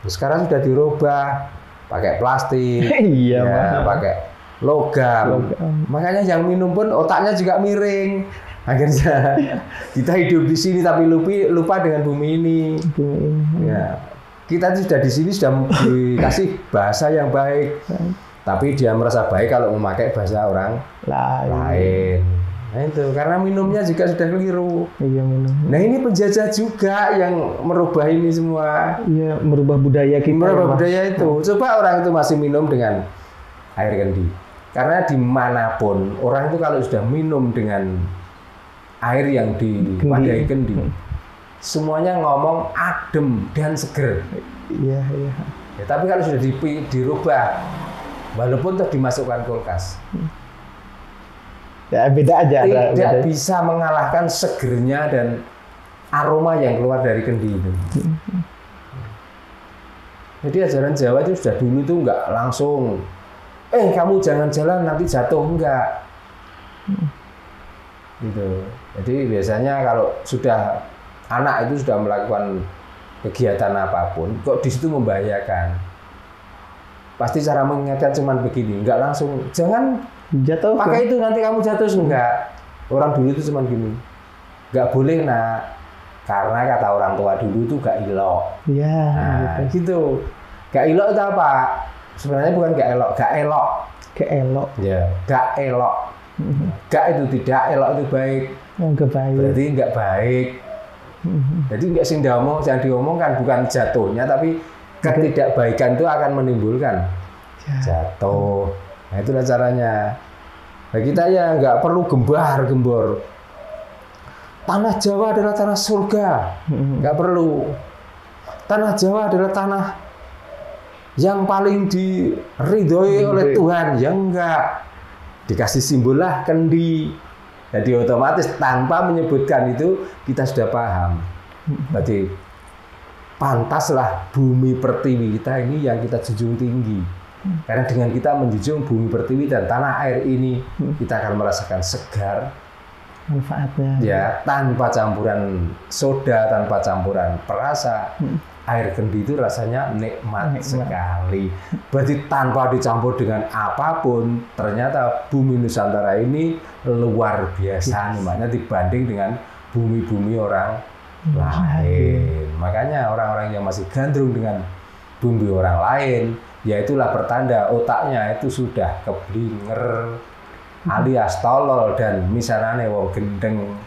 Sekarang sudah dirubah pakai plastik, Iya, ya, pakai logam. Makanya yang minum pun otaknya juga miring. Akhirnya kita hidup di sini tapi lupa dengan bumi ini. Ya, kita sudah di sini sudah dikasih bahasa yang baik, tapi dia merasa baik kalau memakai bahasa orang lain. Nah itu karena minumnya juga sudah keliru. Iya, minum. Nah ini penjajah juga yang merubah ini semua. Iya, merubah budaya kita. Merubah budaya itu. Coba orang itu masih minum dengan air kendi. Karena dimanapun orang itu kalau sudah minum dengan air yang diwadai kendi, semuanya ngomong adem dan seger. Iya, iya. Ya, tapi kalau sudah dirubah, walaupun tuh dimasukkan kulkas, ya beda aja. Tidak bisa mengalahkan segernya dan aroma yang keluar dari kendi itu. Jadi ajaran Jawa itu sudah dulu tuh nggak langsung, kamu jangan jalan nanti jatuh, enggak. Gitu. Jadi biasanya kalau sudah anak itu sudah melakukan kegiatan apapun, kok di situ membahayakan. Pasti cara mengingatkan cuman begini, nggak langsung, jangan jatuh. Pakai itu nanti kamu jatuh, enggak. Orang dulu itu cuman gini, nggak boleh nak, karena kata orang tua dulu itu gak elok. Iya. Nah, gitu. Gak elok itu apa? Sebenarnya bukan gak elok, gak elok. Gak elok. Ya, gak elok. Gak itu tidak, elok itu baik. Nggak baik. Berarti nggak baik. Jadi nggak sing yang diomongkan bukan jatuhnya, tapi ketidakbaikan itu akan menimbulkan jatuh. Nah itulah caranya. Nah kita ya nggak perlu gembar-gembor. Tanah Jawa adalah tanah surga, nggak perlu. Tanah Jawa adalah tanah yang paling diridhoi oleh Tuhan, ya enggak. Dikasih simbol lah kendi. Jadi otomatis tanpa menyebutkan itu kita sudah paham. Berarti pantaslah bumi pertiwi kita ini yang kita junjung tinggi. Karena dengan kita menjunjung bumi pertiwi dan tanah air ini, kita akan merasakan segar manfaatnya. Ya, tanpa campuran soda, tanpa campuran perasa. Air kendi itu rasanya nikmat sekali. Berarti tanpa dicampur dengan apapun, ternyata bumi Nusantara ini luar biasa nikmatnya dibanding dengan bumi-bumi orang lain. Makanya orang-orang yang masih gandrung dengan bumi orang lain, ya itulah pertanda otaknya itu sudah keblinger alias tolol dan misalnya wong gendeng.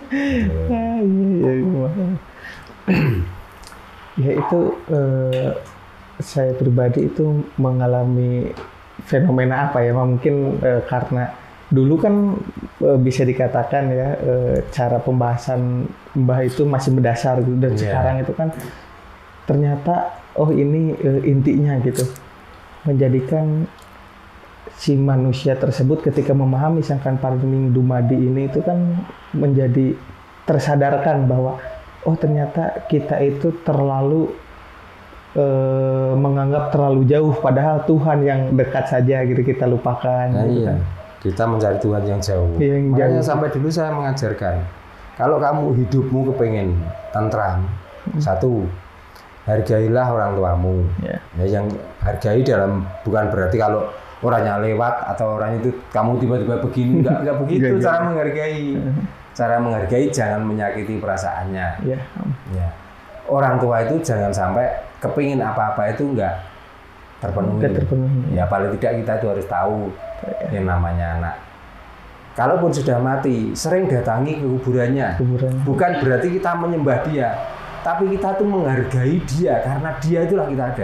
Ya itu saya pribadi itu mengalami fenomena apa ya, mungkin karena dulu kan bisa dikatakan ya cara pembahasan Mbah itu masih mendasar gitu, dan sekarang itu kan ternyata ini intinya gitu, menjadikan si manusia tersebut ketika memahami Sangkan Parming Dumadi ini itu kan menjadi tersadarkan bahwa ternyata kita itu terlalu menganggap terlalu jauh, padahal Tuhan yang dekat saja gitu kita lupakan. Nah, gitu iya. Kan. Kita mencari Tuhan yang jauh. Makanya sampai dulu saya mengajarkan, kalau kamu hidupmu kepengen tentram, satu, hargailah orang tuamu. Ya, yang hargai dalam bukan berarti kalau orangnya lewat atau orang itu kamu tiba-tiba begini, enggak begitu cara menghargai. Cara menghargai jangan menyakiti perasaannya. Ya. Orang tua itu jangan sampai kepingin apa-apa itu enggak terpenuhi. Ya paling tidak kita itu harus tahu yang namanya anak. Kalaupun sudah mati, sering datangi ke kuburannya. Bukan berarti kita menyembah dia, tapi kita tuh menghargai dia karena dia itulah kita ada.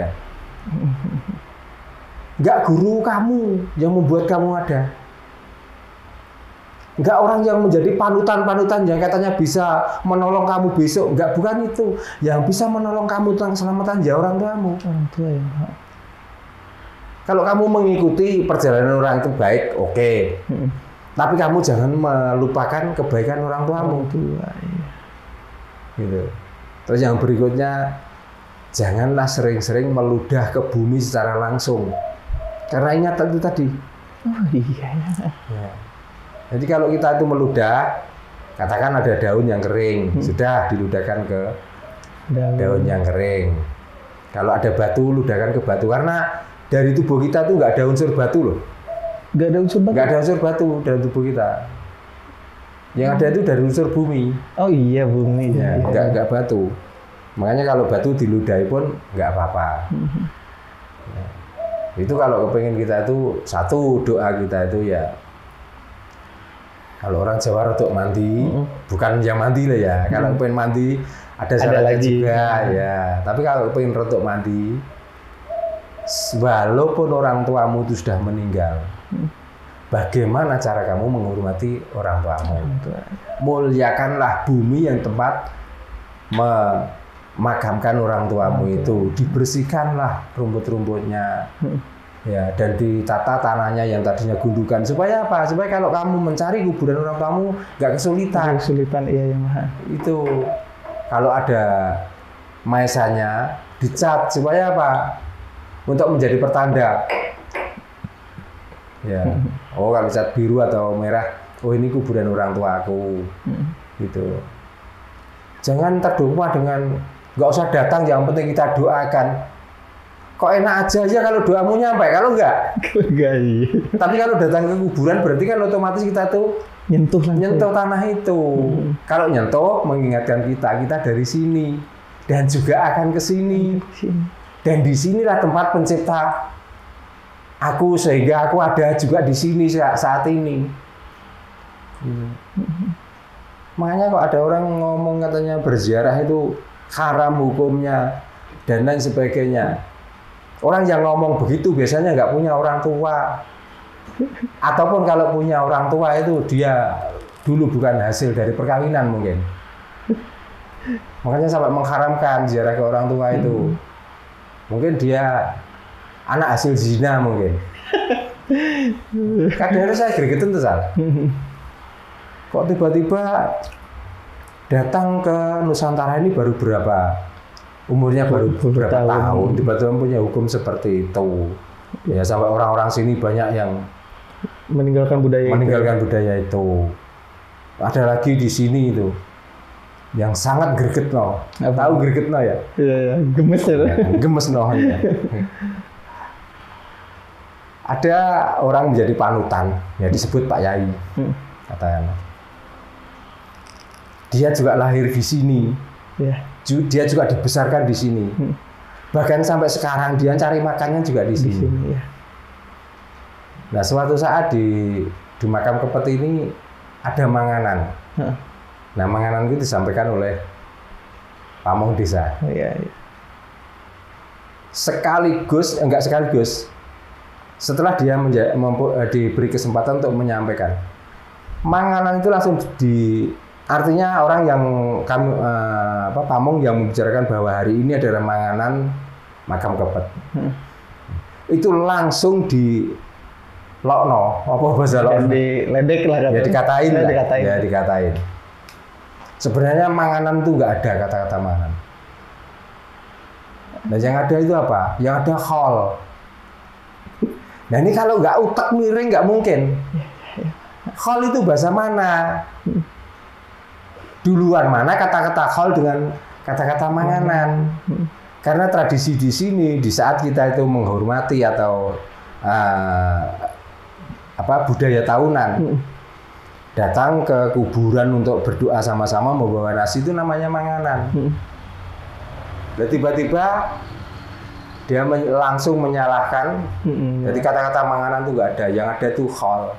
Enggak guru kamu yang membuat kamu ada. Enggak orang yang menjadi panutan-panutan yang katanya bisa menolong kamu besok. Enggak, bukan itu. Yang bisa menolong kamu tentang keselamatan ya orang tuamu. Orang tua ya. Kalau kamu mengikuti perjalanan orang itu baik, oke. Tapi kamu jangan melupakan kebaikan orang tuamu. Gitu. Terus yang berikutnya, janganlah sering-sering meludah ke bumi secara langsung. Karena ingat itu tadi. Oh iya. Ya. Jadi kalau kita itu meludah, katakan ada daun yang kering, sudah diludahkan ke daun yang kering. Kalau ada batu, ludahkan ke batu. Karena dari tubuh kita tuh nggak ada unsur batu loh. Nggak ada unsur batu? Nggak ada unsur batu dalam tubuh kita. Yang ada itu dari unsur bumi. Oh iya, bumi. Ya, nggak batu. Makanya kalau batu diludahi pun nggak apa-apa. Ya. Itu kalau kepengen kita itu, satu doa kita itu ya, kalau orang Jawa untuk mandi, bukan yang mandi lah ya. Kalau pengen mandi ada syaratnya juga ya. Tapi kalau pengen rotok mandi, walaupun orang tuamu itu sudah meninggal, bagaimana cara kamu menghormati orang tuamu? Muliakanlah bumi yang tempat memakamkan orang tuamu itu, dibersihkanlah rumput-rumputnya. Ya, dan ditata tanahnya yang tadinya gundukan. Supaya apa? Supaya kalau kamu mencari kuburan orang tuamu nggak kesulitan. Kesulitan, iya ya Maha. Itu kalau ada maesanya dicat supaya apa? Untuk menjadi pertanda. Ya. Oh, kalau cat biru atau merah, oh ini kuburan orang tua aku. Gitu. Jangan terdogma dengan nggak usah datang, yang penting kita doakan. Kok enak aja ya kalau doamu nyampe, kalau enggak? Enggak, iya. Tapi kalau datang ke kuburan berarti kan otomatis kita tuh nyentuh tanah itu. Kalau nyentuh mengingatkan kita dari sini dan juga akan ke sini. Dan di sinilah tempat pencipta aku, sehingga aku ada juga di sini saat ini. Makanya kok ada orang ngomong katanya berziarah itu haram hukumnya dan lain sebagainya. Orang yang ngomong begitu biasanya nggak punya orang tua, ataupun kalau punya orang tua itu dia dulu bukan hasil dari perkawinan mungkin. Makanya sampai mengharamkan ziarah ke orang tua itu. Mungkin dia anak hasil zina mungkin. Kadang-kadang saya gregetan tuh Sal. Kok tiba-tiba datang ke Nusantara ini baru berapa? Umurnya baru beberapa tahun, tiba-tiba punya hukum seperti itu. Ya sampai orang-orang sini banyak yang meninggalkan budaya itu. Ada lagi di sini itu yang sangat gregetno. Tahu gregetno ya? Iya, gemes ya. Gemes no. Ya. Ada orang menjadi panutan, ya disebut Pak Yai, katanya. Dia juga lahir di sini. Ya. Dia juga dibesarkan di sini. Bahkan sampai sekarang dia cari makannya juga di sini. Ya. Nah, suatu saat di makam Kepet ini ada manganan. Nah, manganan itu disampaikan oleh pamong desa. Ya. Enggak sekaligus. Setelah dia diberi kesempatan untuk menyampaikan, manganan itu langsung artinya orang yang pamong yang membicarakan bahwa hari ini adalah manganan makam Kepet. Itu langsung di lokno, apa bahasa lokno? Diledek lah katanya. Ya dikatain. Sebenarnya manganan itu nggak ada kata-kata manganan. Nah yang ada itu apa? Yang ada khol. Nah ini kalau nggak utak miring nggak mungkin. Khol itu bahasa mana? Duluan mana kata-kata khol dengan kata-kata manganan? Karena tradisi di sini di saat kita itu menghormati atau budaya tahunan, datang ke kuburan untuk berdoa sama-sama membawa nasi itu namanya manganan. Dan tiba-tiba dia langsung menyalahkan. Jadi kata-kata manganan itu nggak ada, yang ada itu khol.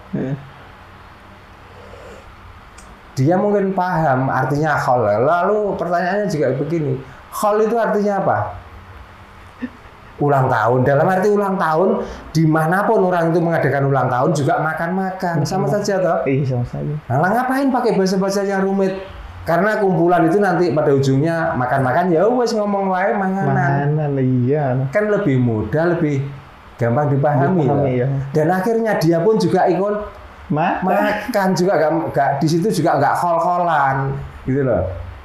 Dia mungkin paham artinya khol. Lalu pertanyaannya juga begini, khol itu artinya apa? Ulang tahun. Dalam arti ulang tahun, dimanapun orang itu mengadakan ulang tahun juga makan-makan. Sama saja toh? Iya, sama saja. Nah, ngapain pakai bahasa-bahasa yang rumit? Karena kumpulan itu nanti pada ujungnya makan-makan, ya wes ngomong wae manganan. Manganan, iya. Kan lebih mudah, lebih gampang dipahami. Ya. Dan akhirnya dia pun juga ikut makan juga nggak di situ juga nggak khol-kholan gitu loh.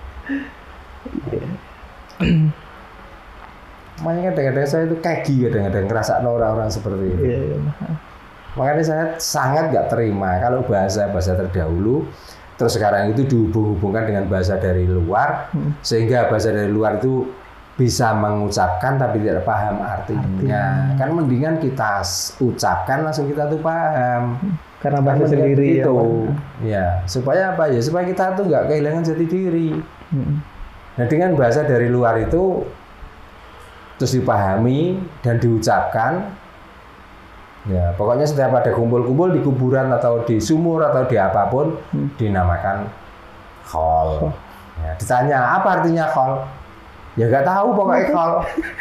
Makanya kadang-kadang saya itu kegi kadang-kadang ngerasa orang-orang seperti itu. Iya. Makanya saya sangat nggak terima kalau bahasa terdahulu terus sekarang itu dihubung-hubungkan dengan bahasa dari luar, sehingga bahasa dari luar itu bisa mengucapkan tapi tidak paham artinya. Kan mendingan kita ucapkan langsung kita tuh paham. Karena bahasa sendiri itu. Ya, supaya apa ya? Supaya kita tuh nggak kehilangan jati diri. Nah, dengan bahasa dari luar itu terus dipahami dan diucapkan. Ya, pokoknya setiap ada kumpul-kumpul di kuburan atau di sumur atau di apapun dinamakan khol. Ya, ditanya apa artinya khol? Ya nggak tahu pokoknya khol.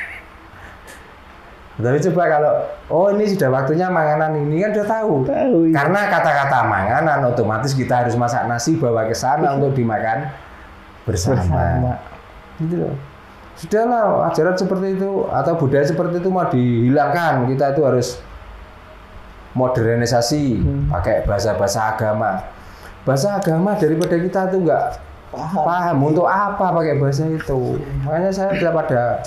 Tapi coba kalau, oh ini sudah waktunya manganan ini kan udah tahu. Iya. Karena kata-kata manganan otomatis kita harus masak nasi bawa ke sana untuk dimakan bersama. Gitu loh. Sudahlah, ajaran seperti itu atau budaya seperti itu mau dihilangkan. Kita itu harus modernisasi, pakai bahasa-bahasa agama. Bahasa agama daripada kita tuh nggak paham untuk apa pakai bahasa itu. Makanya saya daripada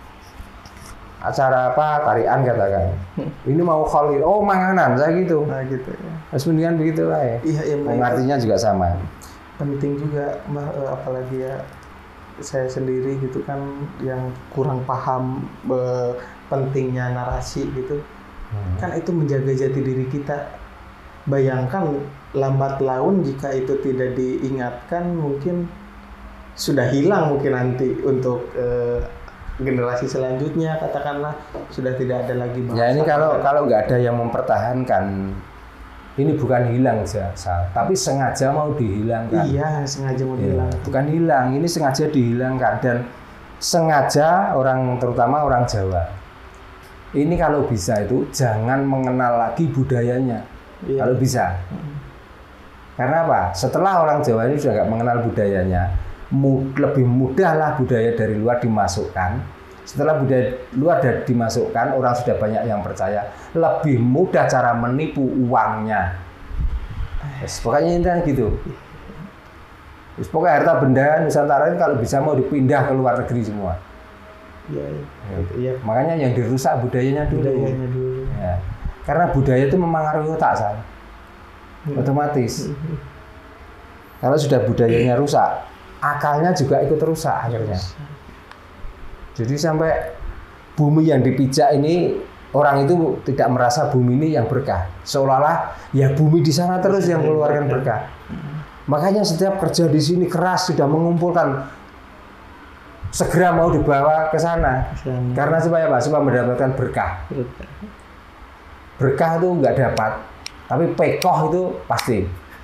acara apa tarian katakan ini mau khol, oh manganan saya gitu. Nah gitu ya. Terus mendingan begitu lah ya. Iya, artinya juga sama. Penting juga apalagi ya saya sendiri gitu kan yang kurang paham pentingnya narasi gitu. Kan itu menjaga jati diri kita. Bayangkan lambat laun jika itu tidak diingatkan mungkin sudah hilang mungkin nanti untuk generasi selanjutnya katakanlah sudah tidak ada lagi bahasa. Ya ini kalau nggak ada yang mempertahankan, ini bukan hilang saja, tapi sengaja mau dihilangkan. Iya, sengaja mau dihilangkan. Bukan hilang, ini sengaja dihilangkan dan sengaja terutama orang Jawa. Ini kalau bisa itu jangan mengenal lagi budayanya. Iya. Kalau bisa. Karena apa? Setelah orang Jawa ini sudah nggak mengenal budayanya, lebih mudahlah budaya dari luar dimasukkan. Setelah budaya luar dimasukkan, orang sudah banyak yang percaya. Lebih mudah cara menipu uangnya. Pokoknya intinya gitu. Pokoknya harta benda Nusantara ini kalau bisa mau dipindah ke luar negeri semua. Iya. Makanya yang dirusak budayanya dulu. Ya. Karena budaya itu memengaruhi otak saya. Otomatis. Kalau sudah budayanya rusak, akalnya juga ikut rusak akhirnya. Jadi sampai bumi yang dipijak ini orang itu tidak merasa bumi ini yang berkah. Seolah-olah ya bumi di sana terus yang mengeluarkan berkah. Makanya setiap kerja di sini keras sudah mengumpulkan, segera mau dibawa ke sana. Karena supaya apa? Supaya mendapatkan berkah. Berkah itu nggak dapat, tapi pekoh itu pasti.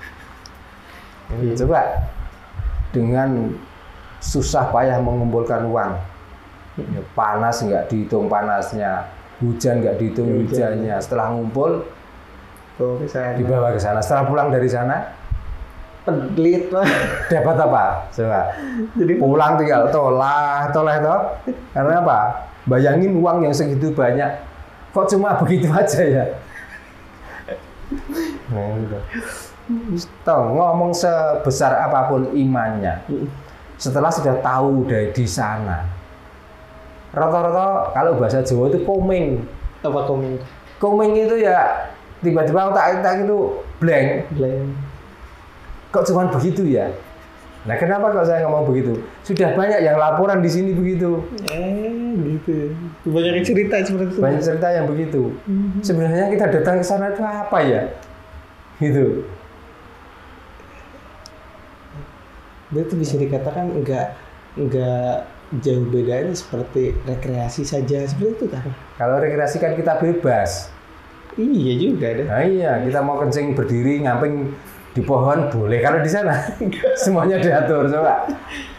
Coba dengan susah payah mengumpulkan uang, ya, panas nggak dihitung panasnya, hujan nggak dihitung hujannya. Setelah ngumpul, dibawa ke sana. Setelah pulang dari sana, pelit dapat apa? Coba. Jadi pulang tinggal toleh toh. Karena apa? Bayangin uang yang segitu banyak, kok cuma begitu aja ya? Nah, gitu. Ngomong sebesar apapun imannya, setelah sudah tahu dari di sana, rata-rata kalau bahasa Jawa itu koming. Apa koming? Koming itu ya tiba-tiba otak itu blank. Kok cuma begitu ya? Nah, kenapa kok saya ngomong begitu? Sudah banyak yang laporan di sini begitu. Gitu. Banyak cerita seperti itu. Banyak cerita yang begitu. Sebenarnya kita datang ke sana itu apa ya? Gitu. Itu bisa dikatakan enggak jauh bedanya seperti rekreasi saja seperti itu kan? Kalau rekreasi kan kita bebas. Iya juga deh. Nah, iya, kita mau kencing berdiri ngamping di pohon boleh. Kalau di sana semuanya diatur, coba.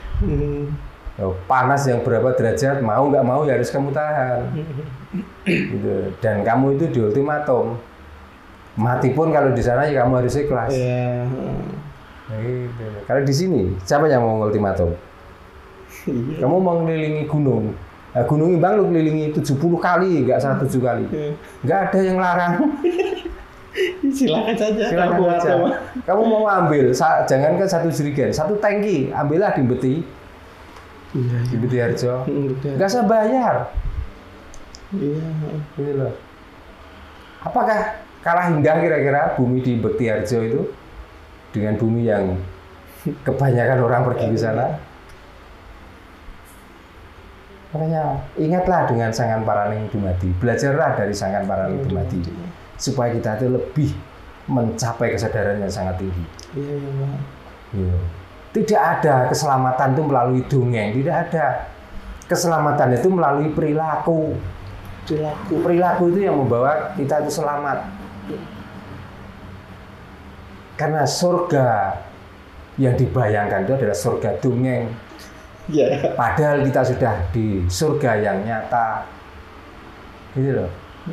Panas yang berapa derajat, mau nggak mau ya harus kamu tahan. Gitu. Dan kamu itu di ultimatum. Mati pun kalau di sana ya kamu harus ikhlas. Yeah. Gitu. Kalau di sini siapa yang mau ultimatum? Kamu mau ngelilingi gunung. Nah, Gunung Imbang lu kelilingi 70 kali, nggak 107 kali. Nggak ada yang larang. Silakan saja. Silakan saja. Kamu mau ambil, jangan ke 1 jerigen, 1 tangki, ambillah di Beti. Iya. Di Beti Harjo. Nggak usah bayar. Iya. Gitu loh. Apakah kalah indah kira-kira bumi di Beti Harjo itu dengan bumi yang kebanyakan orang pergi ke sana? Makanya ingatlah dengan Sangkan Paraning Dumadi, belajarlah dari Sangkan Paraning Dumadi supaya kita itu lebih mencapai kesadaran yang sangat tinggi. Iya. Tidak ada keselamatan itu melalui dongeng, tidak ada. Keselamatan itu melalui perilaku. Perilaku itu yang membawa kita itu selamat. Karena surga yang dibayangkan itu adalah surga dongeng. Yeah. Padahal kita sudah di surga yang nyata, gitu loh.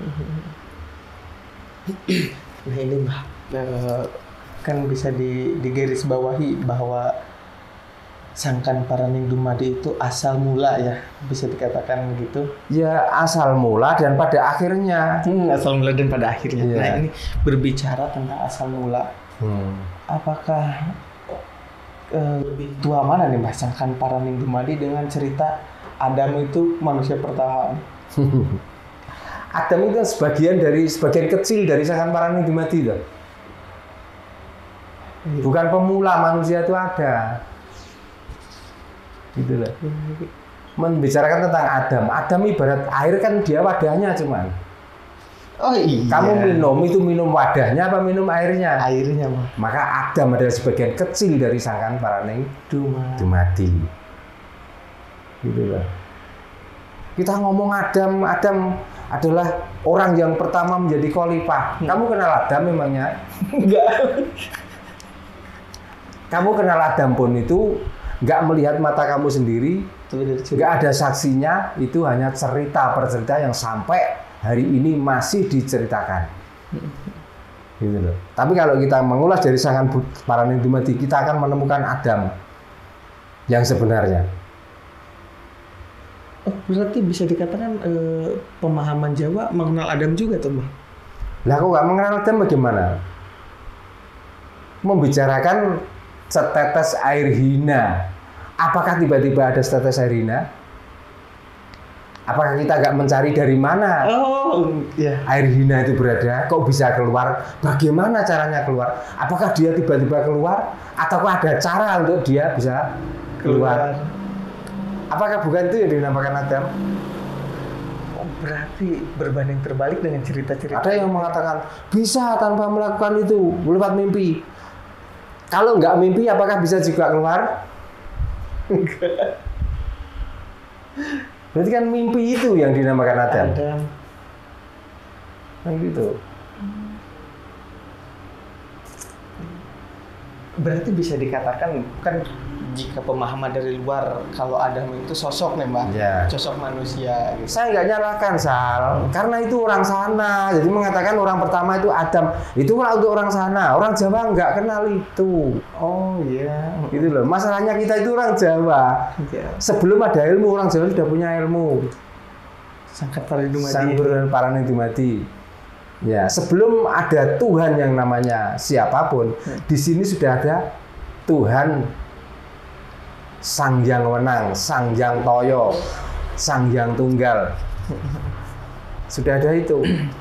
Nah ini Mbah, kan bisa digarisbawahi bahwa Sangkan Paraning Dumadi itu asal mula ya, bisa dikatakan gitu. Ya asal mula dan pada akhirnya. Asal mula dan pada akhirnya. Yeah. Nah ini berbicara tentang asal mula. Apakah lebih tua mana nih Mbah, Sangkan Paraning Dumadi dengan cerita Adam itu manusia pertama? Adam itu sebagian kecil dari Sangkan Paraning Dumadi loh. Bukan pemula manusia itu ada. Gitu loh. Membicarakan tentang Adam. Adam ibarat air kan dia wadahnya cuman. Oh iya. Kamu minum wadahnya apa minum airnya? Airnya mah. Maka Adam adalah sebagian kecil dari Sangkan Paraning Dumadi. Gitu loh. Kita ngomong Adam adalah orang yang pertama menjadi khalifah. Kamu kenal Adam memangnya? Enggak. Kamu kenal Adam pun itu enggak melihat mata kamu sendiri, enggak ada saksinya, itu hanya cerita per cerita yang sampai hari ini masih diceritakan. Gitu loh. Tapi kalau kita mengulas dari Sangkan Paraning Dumadi, kita akan menemukan Adam yang sebenarnya. Oh, berarti bisa dikatakan pemahaman Jawa mengenal Adam juga tuh, Mbak? Lah kok nggak mengenal Adam bagaimana? Membicarakan setetes air hina. Apakah tiba-tiba ada setetes air hina? Apakah kita nggak mencari dari mana air hina itu berada? Kok bisa keluar? Bagaimana caranya keluar? Apakah dia tiba-tiba keluar? Ataukah ada cara untuk dia bisa keluar? Apakah bukan itu yang dinamakan Adam? Oh, berarti berbanding terbalik dengan cerita-cerita. Ada yang mengatakan bisa tanpa melakukan itu lewat mimpi. Kalau nggak mimpi, apakah bisa juga keluar? Enggak. Berarti kan mimpi itu yang dinamakan Adam. Kan gitu. Berarti bisa dikatakan kan jika pemahaman dari luar kalau Adam itu sosok nih Mbak, sosok manusia. Gitu. Saya nggak nyalahkan Sal, karena itu orang sana. Jadi mengatakan orang pertama itu Adam, itu untuk orang sana. Orang Jawa nggak kenal itu. Oh iya. Gitu loh. Masalahnya kita itu orang Jawa. Sebelum ada ilmu, orang Jawa sudah punya ilmu. Sangkan Paraning Dumadi. Ya, sebelum ada Tuhan yang namanya siapapun, di sini sudah ada Tuhan Sang Hyang Wenang, Sang Hyang Toyo, Sang Hyang Tunggal. Sudah ada itu.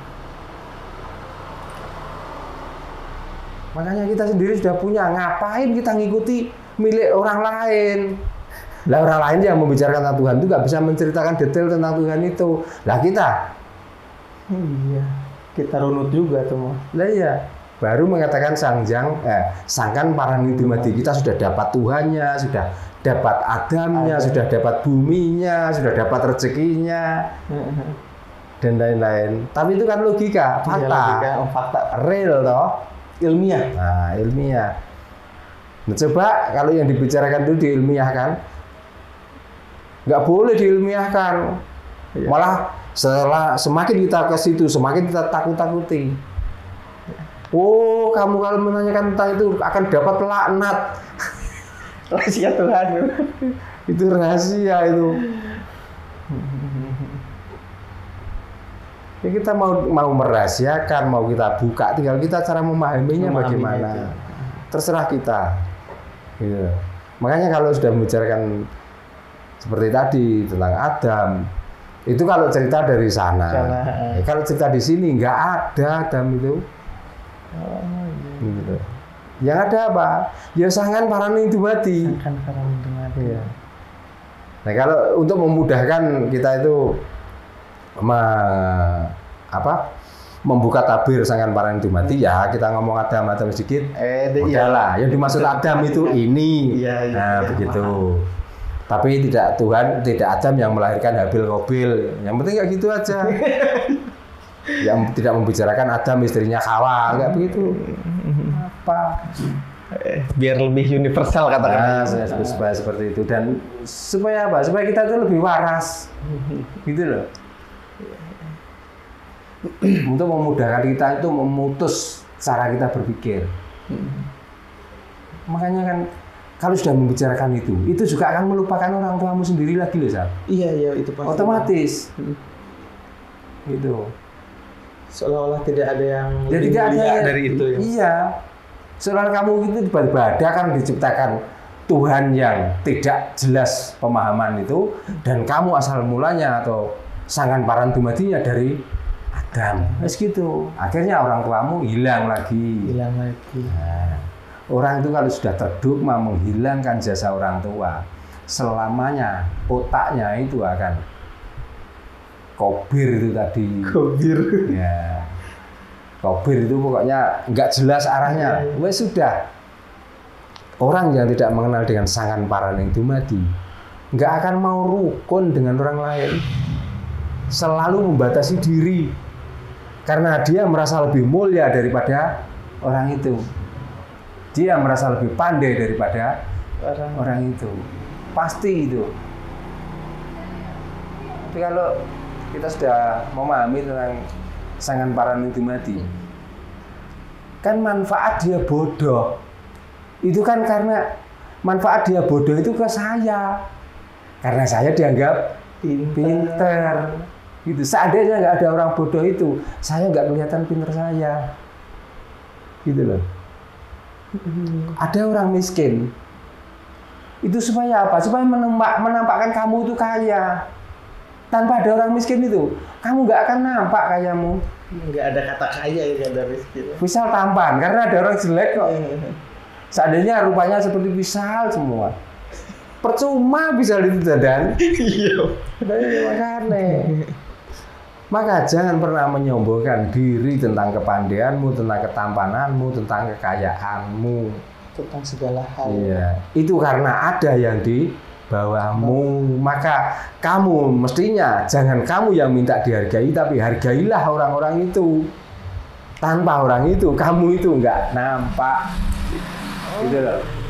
Makanya kita sendiri sudah punya. Ngapain kita ngikuti milik orang lain? Lah orang lain yang membicarakan tentang Tuhan itu nggak bisa menceritakan detail tentang Tuhan itu. Lah kita? Iya. Kita runut juga tuh. Lah iya, baru mengatakan Sangkan Paraning Dumadi. Kita sudah dapat Tuhannya, sudah dapat Adamnya, sudah dapat buminya, sudah dapat rezekinya, dan lain-lain. Tapi itu kan logika, fakta, fakta real toh, ilmiah. Nah, ilmiah. Nah, coba kalau yang dibicarakan itu diilmiahkan, nggak boleh diilmiahkan, malah setelah semakin kita ke situ, semakin kita takut-takuti. Oh, kamu kalau menanyakan tentang itu akan dapat laknat. Rahasia Tuhan. Itu rahasia itu. Ya, kita mau merahasiakan, mau kita buka, tinggal kita cara memahaminya bagaimana. Terserah kita. Gitu. Makanya kalau sudah membicarakan seperti tadi tentang Adam, itu kalau cerita dari sana. Kalau cerita di sini nggak ada Adam itu. Gitu. Yang ada apa? Ya Sangkan Paraning Dumadi. Sangkan Paraning Dumadi. Ya. Nah kalau untuk memudahkan kita itu membuka tabir sangkan paran itu mati, ya kita ngomong Adam sedikit. Udahlah, yang dimaksud Adam itu ini. Begitu. Tapi Tuhan tidak Adam yang melahirkan Habil Qabil. Yang penting kayak gitu aja. Yang tidak membicarakan Adam istrinya Hawa, enggak begitu. Apa? Biar lebih universal katakan. Supaya seperti itu, dan supaya apa? Supaya kita itu lebih waras. Gitu loh. Untuk memudahkan kita itu memutus cara kita berpikir. Makanya kan kalau sudah membicarakan itu juga akan melupakan orang tuamu sendiri lagi loh, Sal. Iya, itu pasti. Otomatis. Gitu. Seolah-olah tidak ada yang jadi tidak ada dari itu ya. Iya. Seolah kamu itu tiba-tiba ada kan diciptakan Tuhan yang tidak jelas pemahaman itu, dan kamu asal mulanya atau sangkan paran dumadinya dari Adam. Gitu. Akhirnya orang tuamu hilang lagi. Nah, orang itu kalau sudah terdogma menghilangkan jasa orang tua, selamanya otaknya itu akan kobir itu tadi. Kobir. Ya. Kobir itu pokoknya nggak jelas arahnya. Wes sudah. Orang yang tidak mengenal dengan sangkan paran yang dumadi nggak akan mau rukun dengan orang lain. Selalu membatasi diri. Karena dia merasa lebih mulia daripada orang itu. Dia merasa lebih pandai daripada orang itu. Pasti itu. Tapi kalau kita sudah memahami tentang sangkan paran dumadi, kan manfaat dia bodoh. Itu kan karena manfaat dia bodoh itu ke saya. Karena saya dianggap pinter. Gitu. Seandainya nggak ada orang bodoh itu, saya nggak kelihatan pinter saya. Gitu loh. Ada orang miskin. Itu supaya apa? Supaya menampakkan kamu itu kaya. Tanpa ada orang miskin itu, kamu nggak akan nampak kayamu. Nggak ada kata kaya ya ada miskin. Misal tampan, karena ada orang jelek kok. Seandainya rupanya seperti Visal semua. Percuma Visal itu dadan. Iya. Makanya. Maka jangan pernah menyombongkan diri tentang kepandaianmu, tentang ketampananmu, tentang kekayaanmu, tentang segala hal. Iya. Itu karena ada yang di bawahmu. Maka kamu mestinya jangan kamu yang minta dihargai, tapi hargailah orang-orang itu. Tanpa orang itu, kamu itu nggak nampak. Gitu loh.